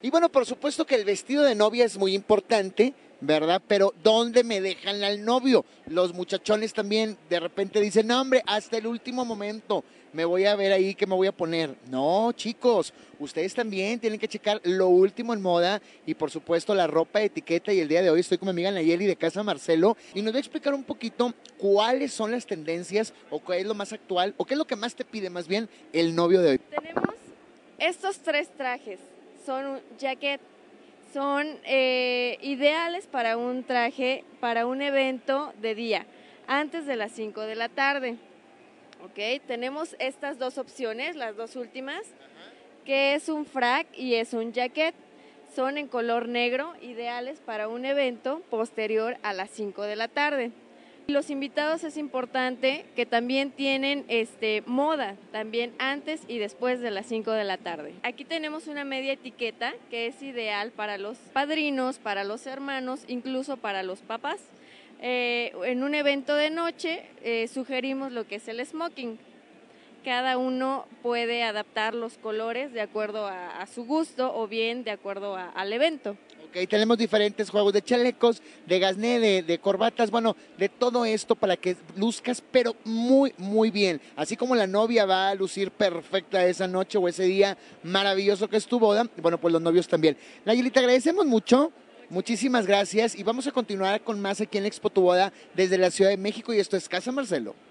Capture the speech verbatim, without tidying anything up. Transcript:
Y bueno, por supuesto que el vestido de novia es muy importante, ¿verdad? Pero ¿dónde me dejan al novio? Los muchachones también de repente dicen, no hombre, hasta el último momento me voy a ver ahí qué me voy a poner. No, chicos, ustedes también tienen que checar lo último en moda y por supuesto la ropa de etiqueta. Y el día de hoy estoy con mi amiga Nayeli de Casa Marcelo y nos va a explicar un poquito cuáles son las tendencias o qué es lo más actual o qué es lo que más te pide más bien el novio de hoy. Tenemos estos tres trajes, son un jacket, son eh, ideales para un traje, para un evento de día, antes de las cinco de la tarde. Ok, tenemos estas dos opciones, las dos últimas, que es un frac y es un jacket. Son en color negro, ideales para un evento posterior a las cinco de la tarde. Los invitados es importante que también tienen este, moda, también antes y después de las cinco de la tarde. Aquí tenemos una media etiqueta que es ideal para los padrinos, para los hermanos, incluso para los papás. Eh, en un evento de noche eh, sugerimos lo que es el smoking. Cada uno puede adaptar los colores de acuerdo a, a su gusto o bien de acuerdo a, al evento. Ok, tenemos diferentes juegos de chalecos, de gasné, de, de corbatas, bueno, de todo esto para que luzcas, pero muy, muy bien. Así como la novia va a lucir perfecta esa noche o ese día maravilloso que es tu boda, bueno, pues los novios también. Nayeli, te agradecemos mucho. Muchísimas gracias y vamos a continuar con más aquí en Expo Tu Boda desde la Ciudad de México y esto es Casa Marcelo.